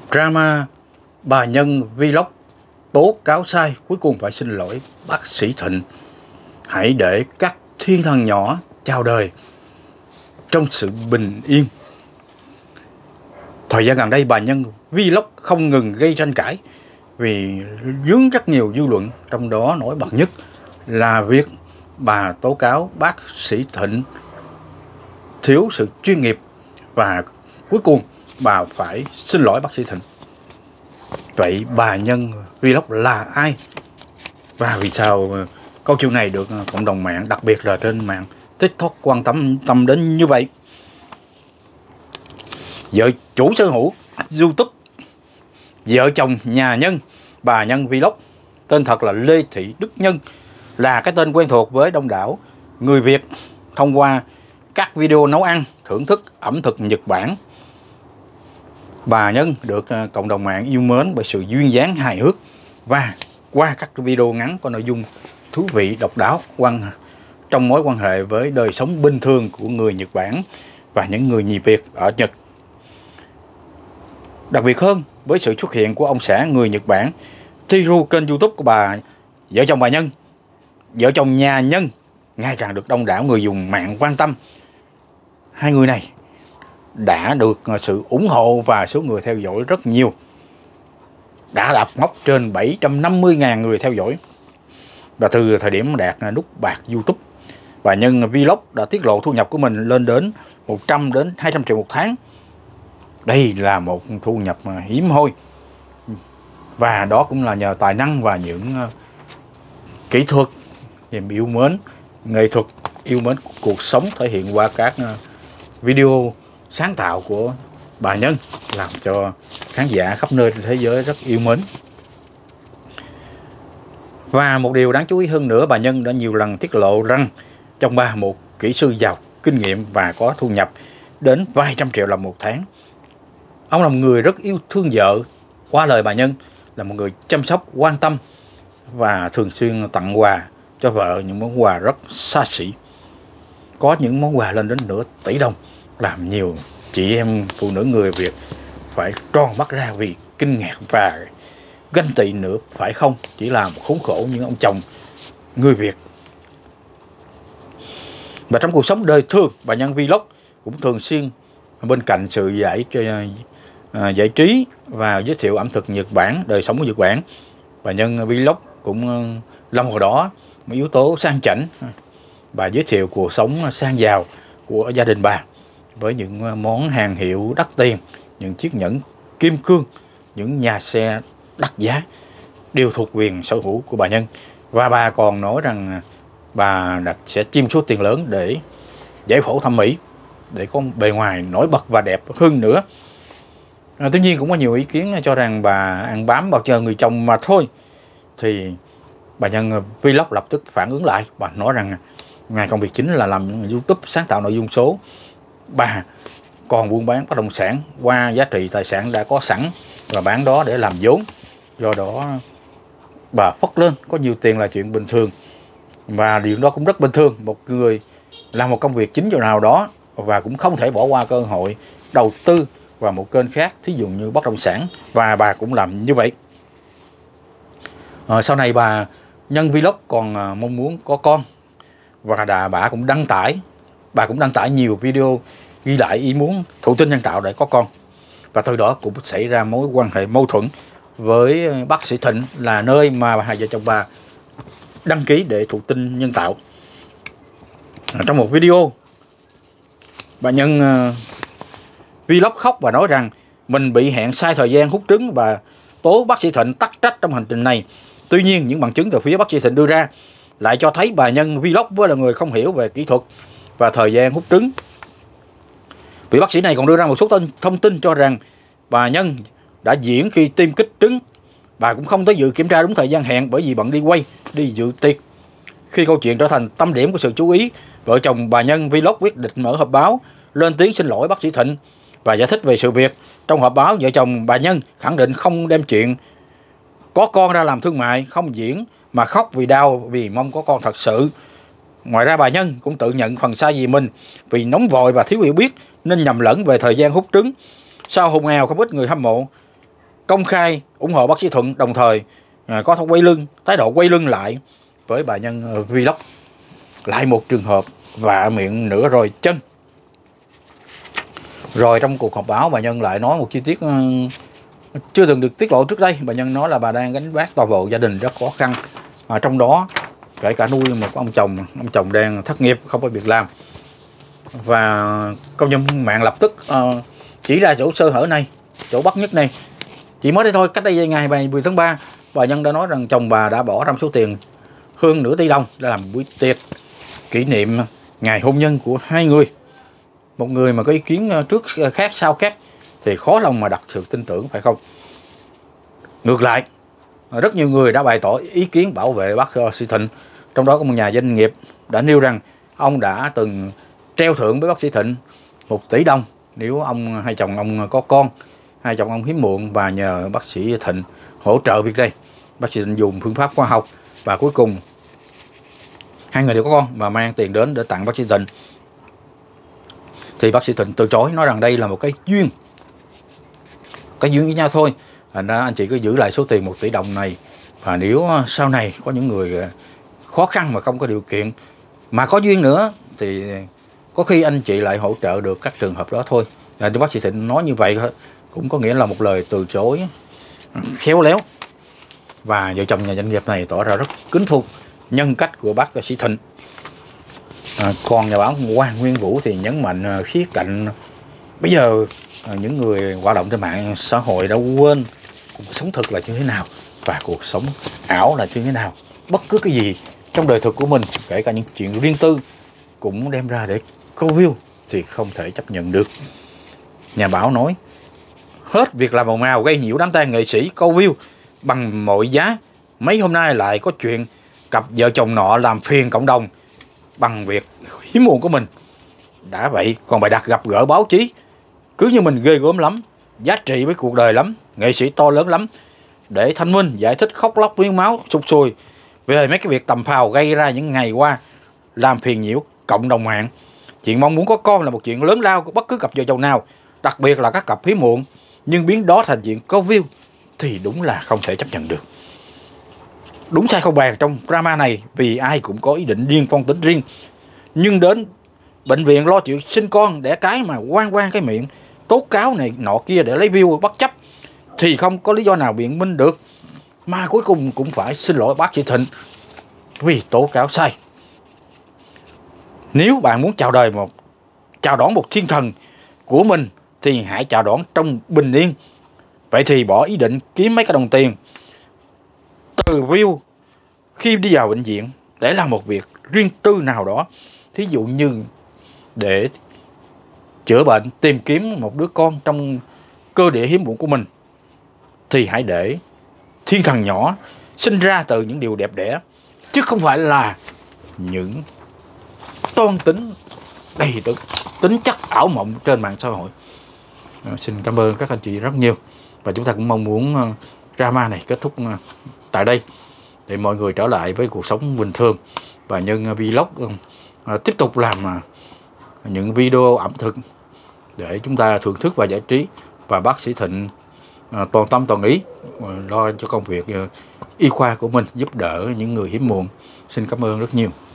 Drama bà Nhân vlog tố cáo sai cuối cùng phải xin lỗi bác sĩ Thịnh. Hãy để các thiên thần nhỏ chào đời trong sự bình yên. Thời gian gần đây bà Nhân vlog không ngừng gây tranh cãi vì vướng rất nhiều dư luận, trong đó nổi bật nhất là việc bà tố cáo bác sĩ Thịnh thiếu sự chuyên nghiệp và cuối cùng bà phải xin lỗi bác sĩ Thịnh. Vậy bà Nhân vlog là ai và vì sao câu chuyện này được cộng đồng mạng, đặc biệt là trên mạng TikTok quan tâm đến như vậy? Vợ chủ sở hữu YouTube vợ chồng nhà Nhân, bà Nhân vlog, tên thật là Lê Thị Đức Nhân, là cái tên quen thuộc với đông đảo người Việt thông qua các video nấu ăn, thưởng thức ẩm thực Nhật Bản. Bà Nhân được cộng đồng mạng yêu mến bởi sự duyên dáng hài hước và qua các video ngắn có nội dung thú vị độc đáo trong mối quan hệ với đời sống bình thường của người Nhật Bản và những người Việt ở Nhật. Đặc biệt hơn với sự xuất hiện của ông xã người Nhật Bản Tiru, kênh YouTube của vợ chồng bà Nhân, vợ chồng nhà Nhân ngày càng được đông đảo người dùng mạng quan tâm. Hai người này đã được sự ủng hộ và số người theo dõi rất nhiều, đã đạp mốc trên 750.000 người theo dõi. Và từ thời điểm đạt nút bạc YouTube, bà Nhân vlog đã tiết lộ thu nhập của mình lên đến 100 đến 200 triệu một tháng. Đây là một thu nhập hiếm hoi, và đó cũng là nhờ tài năng và những kỹ thuật, niềm yêu mến nghệ thuật, yêu mến cuộc sống thể hiện qua các video sáng tạo của bà Nhân, làm cho khán giả khắp nơi trên thế giới rất yêu mến. Và một điều đáng chú ý hơn nữa, bà Nhân đã nhiều lần tiết lộ rằng chồng bà một kỹ sư giàu kinh nghiệm và có thu nhập đến vài trăm triệu đồng một tháng. Ông là một người rất yêu thương vợ. Qua lời bà Nhân là một người chăm sóc, quan tâm và thường xuyên tặng quà cho vợ những món quà rất xa xỉ. Có những món quà lên đến nửa tỷ đồng, làm nhiều chị em phụ nữ người Việt phải tròn mắt ra vì kinh ngạc và ganh tị nữa, phải không? Chỉ làm khốn khổ những ông chồng người Việt. Và trong cuộc sống đời thường, bà Nhân vlog cũng thường xuyên bên cạnh sự giải trí và giới thiệu ẩm thực Nhật Bản, đời sống của Nhật Bản, bà Nhân vlog cũng lâm vào đó một yếu tố sang chảnh. Bà giới thiệu cuộc sống sang giàu của gia đình bà với những món hàng hiệu đắt tiền, những chiếc nhẫn kim cương, những nhà xe đắt giá đều thuộc quyền sở hữu của bà Nhân. Và bà còn nói rằng bà sẽ chi số tiền lớn để giải phẫu thẩm mỹ, để có bề ngoài nổi bật và đẹp hơn nữa. Tuy nhiên cũng có nhiều ý kiến cho rằng bà ăn bám vào chờ người chồng mà thôi. Thì bà Nhân vlog lập tức phản ứng lại. Bà nói rằng ngoài công việc chính là làm YouTube, sáng tạo nội dung số, bà còn buôn bán bất động sản qua giá trị tài sản đã có sẵn và bán đó để làm vốn. Do đó bà phất lên có nhiều tiền là chuyện bình thường, và điều đó cũng rất bình thường. Một người làm một công việc chính chỗ nào đó và cũng không thể bỏ qua cơ hội đầu tư vào một kênh khác, thí dụ như bất động sản, và bà cũng làm như vậy. Sau này bà Nhân vlog còn mong muốn có con, và bà cũng đăng tải nhiều video ghi lại ý muốn thụ tinh nhân tạo để có con. Và từ đó cũng xảy ra mối quan hệ mâu thuẫn với bác sĩ Thịnh, là nơi mà hai vợ chồng bà đăng ký để thụ tinh nhân tạo. Trong một video, bà Nhân vlog khóc và nói rằng mình bị hẹn sai thời gian hút trứng và tố bác sĩ Thịnh tắc trách trong hành trình này. Tuy nhiên những bằng chứng từ phía bác sĩ Thịnh đưa ra lại cho thấy bà Nhân vlog với là người không hiểu về kỹ thuật và thời gian hút trứng. Vị bác sĩ này còn đưa ra một số thông tin cho rằng bà Nhân đã diễn khi tiêm kích trứng. Bà cũng không tới dự kiểm tra đúng thời gian hẹn bởi vì bận đi quay, đi dự tiệc. Khi câu chuyện trở thành tâm điểm của sự chú ý, vợ chồng bà Nhân vlog quyết định mở họp báo lên tiếng xin lỗi bác sĩ Thịnh và giải thích về sự việc. Trong họp báo, vợ chồng bà Nhân khẳng định không đem chuyện có con ra làm thương mại, không diễn mà khóc vì đau vì mong có con thật sự. Ngoài ra bà Nhân cũng tự nhận phần sai vì mình vì nóng vội và thiếu hiểu biết nên nhầm lẫn về thời gian hút trứng. Sau hùng ào không ít người hâm mộ công khai ủng hộ bác sĩ Thuận, đồng thời có thái độ quay lưng lại với bà nhân Vlog. Lại một trường hợp vạ miệng nữa rồi chân. Rồi trong cuộc họp báo, bà nhân lại nói một chi tiết chưa từng được tiết lộ trước đây. Bà nhân nói là bà đang gánh vác toàn bộ gia đình rất khó khăn, trong đó kể cả nuôi một ông chồng đang thất nghiệp, không có việc làm. Và công nhân mạng lập tức chỉ ra chỗ sơ hở này, chỗ bất nhất này. Chỉ mới đây thôi, cách đây ngày 10 tháng 3, bà nhân đã nói rằng chồng bà đã bỏ ra số tiền hơn nửa tỷ đồng để làm buổi tiệc kỷ niệm ngày hôn nhân của hai người. Một người mà có ý kiến trước khác sau khác thì khó lòng mà đặt sự tin tưởng, phải không? Ngược lại, rất nhiều người đã bày tỏ ý kiến bảo vệ bác sĩ Thịnh. Trong đó có một nhà doanh nghiệp đã nêu rằng ông đã từng treo thưởng với bác sĩ Thịnh 1 tỷ đồng nếu hai chồng ông có con, hai chồng ông hiếm muộn, và nhờ bác sĩ Thịnh hỗ trợ việc đây. Bác sĩ Thịnh dùng phương pháp khoa học và cuối cùng hai người đều có con và mang tiền đến để tặng bác sĩ Thịnh. Thì bác sĩ Thịnh từ chối, nói rằng đây là một cái duyên với nhau thôi. Thành ra anh chị cứ giữ lại số tiền 1 tỷ đồng này, và nếu sau này có những người khó khăn mà không có điều kiện mà có duyên nữa thì có khi anh chị lại hỗ trợ được các trường hợp đó thôi. Bác sĩ Thịnh nói như vậy cũng có nghĩa là một lời từ chối khéo léo. Và vợ chồng nhà doanh nghiệp này tỏ ra rất kính phục nhân cách của bác sĩ Thịnh. Còn nhà báo Hoàng Nguyên Vũ thì nhấn mạnh khía cạnh bây giờ những người hoạt động trên mạng xã hội đã quên cuộc sống thực là như thế nào và cuộc sống ảo là như thế nào. Bất cứ cái gì trong đời thực của mình, kể cả những chuyện riêng tư, cũng đem ra để câu view thì không thể chấp nhận được. Nhà báo nói hết việc làm ồn ào gây nhiễu đám tang nghệ sĩ câu view bằng mọi giá, mấy hôm nay lại có chuyện cặp vợ chồng nọ làm phiền cộng đồng bằng việc hiếm muộn của mình. Đã vậy còn bày đặt gặp gỡ báo chí cứ như mình ghê gớm lắm, giá trị với cuộc đời lắm, nghệ sĩ to lớn lắm, để thanh minh giải thích khóc lóc miếng máu sụt sùi về mấy cái việc tầm phào gây ra những ngày qua, làm phiền nhiễu cộng đồng mạng. Chuyện mong muốn có con là một chuyện lớn lao của bất cứ cặp vợ chồng nào, đặc biệt là các cặp hiếm muộn, nhưng biến đó thành chuyện câu view thì đúng là không thể chấp nhận được. Đúng sai không bàn trong drama này, vì ai cũng có ý định riêng, phong tính riêng, nhưng đến bệnh viện lo chuyện sinh con đẻ cái mà quan cái miệng tố cáo này nọ kia để lấy view bất chấp thì không có lý do nào biện minh được, mà cuối cùng cũng phải xin lỗi bác sĩ Thịnh vì tố cáo sai. Nếu bạn muốn chào đón một thiên thần của mình thì hãy chào đón trong bình yên. Vậy thì bỏ ý định kiếm mấy cái đồng tiền từ view khi đi vào bệnh viện để làm một việc riêng tư nào đó, thí dụ như để chữa bệnh, tìm kiếm một đứa con trong cơ địa hiếm muộn của mình, thì hãy để thiên thần nhỏ sinh ra từ những điều đẹp đẽ, chứ không phải là những toan tính đầy tính chất ảo mộng trên mạng xã hội. Xin cảm ơn các anh chị rất nhiều, và chúng ta cũng mong muốn drama này kết thúc tại đây để mọi người trở lại với cuộc sống bình thường, và nhân vlog tiếp tục làm những video ẩm thực để chúng ta thưởng thức và giải trí. Và bác sĩ Thịnh toàn tâm toàn ý lo cho công việc y khoa của mình, giúp đỡ những người hiếm muộn. Xin cảm ơn rất nhiều.